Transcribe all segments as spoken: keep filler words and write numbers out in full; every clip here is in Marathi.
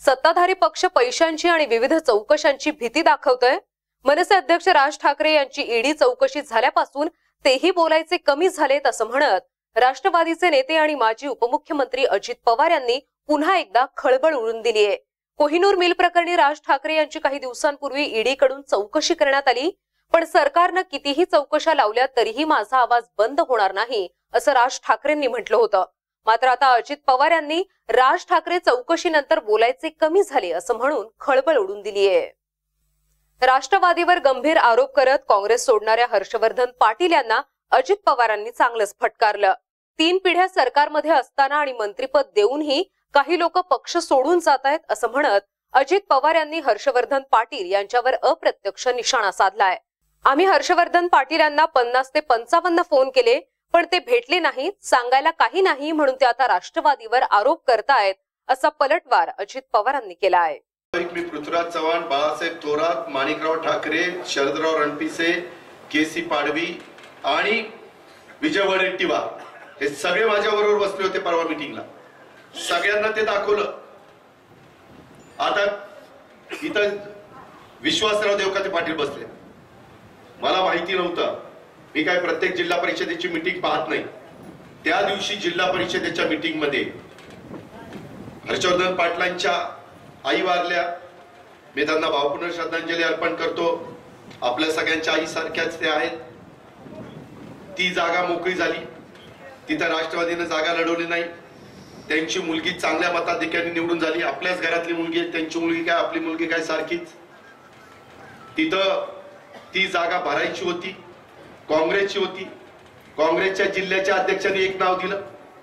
सत्ताधारी पक्ष पैशांची आणि विविध चौकशांची भीती दाखवतोय। मनसे अध्यक्ष राज ठाकरे यांची ईडी चौकशी झाल्यापासून तेही बोलायचे कमी झालेत असं म्हणत राष्ट्रवादीचे नेते आणि माजी उपमुख्यमंत्री अजित पवार यांनी पुन्हा एकदा खळबळ उडवून दिली आहे। कोहिनूर मिल प्रकरणी राज ठाकरे यांची काही दिवसांपूर्वी ईडी कडून चौकशी करण्यात आली, पण सरकारने कितीही चौकशा लावल्या तरीही माझा आवाज बंद होणार नाही असं राज ठाकरेंनी म्हटलं होतं। मात्र आता अजित पवार यांनी राज ठाकरे चौकशीनंतर बोलायचे कमी झाले असं म्हणून खळबळ उडवून दिली आहे। राष्ट्रवादीवर गंभीर आरोप करत काँग्रेस सोडणाऱ्या हर्षवर्धन पाटील यांना अजित पवारांनी चांगलंच फटकारलं। तीन पिढ्या सरकारमध्ये असताना आणि मंत्रिपद देऊनही काही लोक पक्ष सोडून जात आहेत असं म्हणत अजित पवार यांनी हर्षवर्धन पाटील यांच्यावर अप्रत्यक्ष निशाणा साधलाय। आम्ही हर्षवर्धन पाटील यांना पन्नास ते पंचावन्न फोन केले, पण ते भेटले नाहीत, सांगायला काही नाही म्हणून ते आता राष्ट्रवादीवर आरोप करतायत असा पलटवार अजित पवारांनी केला आहे। मी पृथ्वीराज चव्हाण, बाळासाहेब थोरात, माणिकराव ठाकरे, शरदराव रणपिसे, केसी पाडवी आणि विजय वडेट्टीवार हे सगळे माझ्याबरोबर बसले होते परवा मीटिंगला। सगळ्यांना ते दाखवलं। आता इथं विश्वासराव देवकाते पाटील बसले। मला माहिती नव्हतं, मी काय प्रत्येक जिल्हा परिषदेची मीटिंग पाहत नाही। त्या दिवशी जिल्हा परिषदेच्या मीटिंग मध्ये हर्षवर्धन पाटलांच्या आई वारल्या, मी त्यांना भावपूर्ण श्रद्धांजली अर्पण करतो। आपल्या सगळ्यांच्या आई सारख्याच ते आहेत। ती जागा मोकळी झाली, तिथं राष्ट्रवादीने जागा लढवली नाही। त्यांची मुलगी चांगल्या मताधिक्याने निवडून झाली। आपल्याच घरातली मुलगी आहे, त्यांची मुलगी काय आपली मुलगी काय सारखीच। तिथं ती जागा भरायची होती, काँग्रेसची होती। काँग्रेसच्या जिल्ह्याच्या अध्यक्षांनी एक नाव दिलं,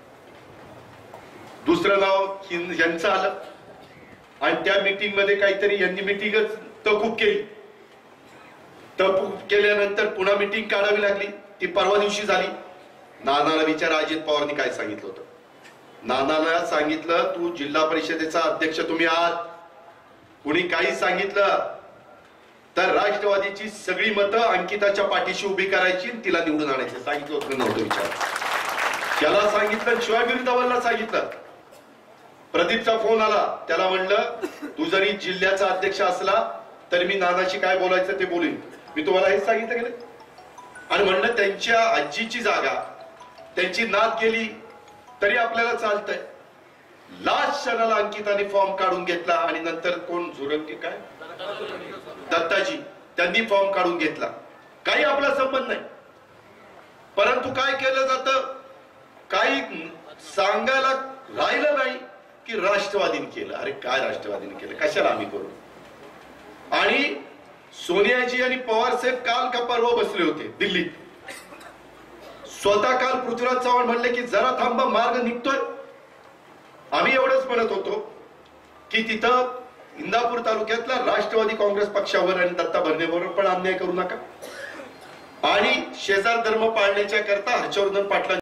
दुसरं नाव यांचं आलं आणि त्या मीटिंग मध्ये काहीतरी यांनी मीटिंगच तहकूब केली। तहकूब केल्यानंतर पुन्हा मीटिंग काढावी लागली। ती परवा दिवशी झाली। नानाला विचारा अजित पवारनी काय सांगितलं होतं। नानाला सांगितलं, तू जिल्हा परिषदेचा अध्यक्ष तुम्ही आहात, कुणी काही सांगितलं तर राष्ट्रवादीची सगळी मतं अंकिताच्या पाठीशी उभी करायची, तिला निवडून आणायचं सांगितलं होतं नव्हतं विचार। त्याला सांगितलं, शिवाय विरुद्धवाला सांगितलं। प्रदीपचा फोन आला, त्याला म्हणलं तू जरी जिल्ह्याचा अध्यक्ष असला तरी मी नानाशी काय बोलायचं ते बोलीन, मी तुम्हाला हेच सांगितलं गेलं। आणि म्हणलं त्यांच्या आजीची जागा त्यांची नात गेली तरी आपल्याला चालतंय। लास्ट क्षणाला अंकिताने फॉर्म काढून घेतला आणि नंतर कोण झुरंगे काय दत्ताजी त्यांनी फॉर्म काढून घेतला। काही आपला संबंध नाही, परंतु काय केलं जातं, काही सांगायला राहिलं नाही की राष्ट्रवादीने केलं। अरे काय राष्ट्रवादीने केलं, कशाला आम्ही करू। आणि सोनियाजी आणि पवार साहेब काल का परवा बसले होते दिल्लीत। स्वतः काल पृथ्वीराज चव्हाण म्हणले की जरा थांबा, मार्ग निघतोय। आम्ही एवढंच म्हणत होतो की तिथं इंदापूर तालुक्यातला राष्ट्रवादी काँग्रेस पक्षावर आणि दत्ता भरणेवर पण अन्याय करू नका आणि शेजार धर्म पाळण्याच्या करता हर्षवर्धन पाटलांच्या